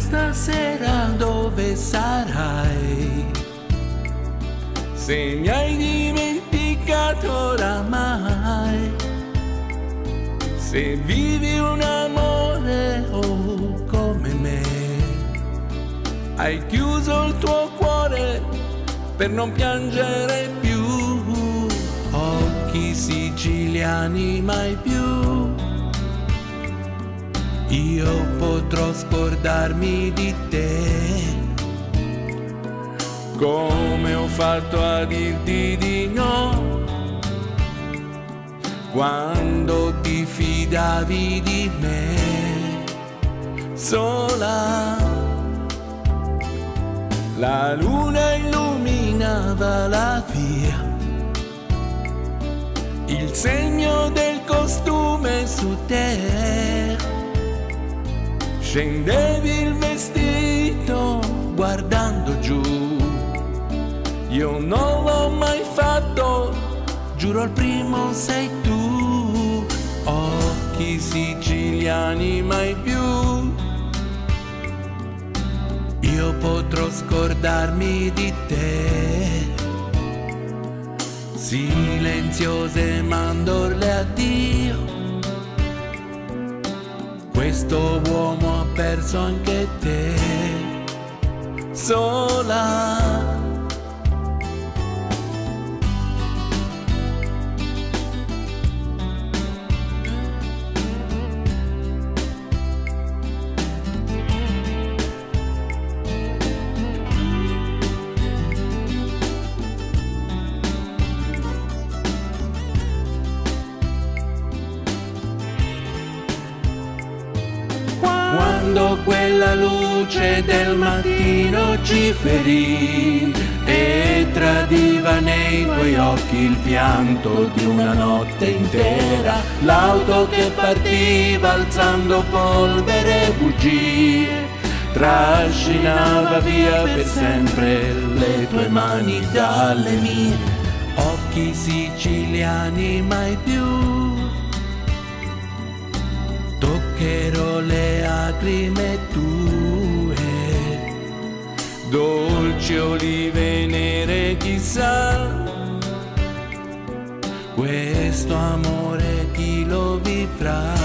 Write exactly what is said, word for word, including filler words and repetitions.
stasera dove sarai? Se mi hai dimenticato oramai, se vivi un amore oh, come me, hai chiuso il tuo cuore per non piangere più, occhi siciliani mai più. Io potrò scordarmi di te, come ho fatto a dirti di no, quando ti fidavi di me, sola. La luna illuminava la via, il segno del costume su te, scendevi il vestito guardando giù, io non l'ho mai fatto, giuro il primo sei tu, occhi siciliani mai più. Io potrò scordarmi di te, silenziose mandorle addio, questo uomo ha perso anche te, sola. Quando quella luce del mattino ci ferì e tradiva nei tuoi occhi il pianto di una notte intera, l'auto che partiva alzando polvere e bugie trascinava via per sempre le tue mani dalle mie, occhi siciliani mai più. Toccherò le lacrime tue, dolci olive nere chissà, questo amore chi lo vivrà?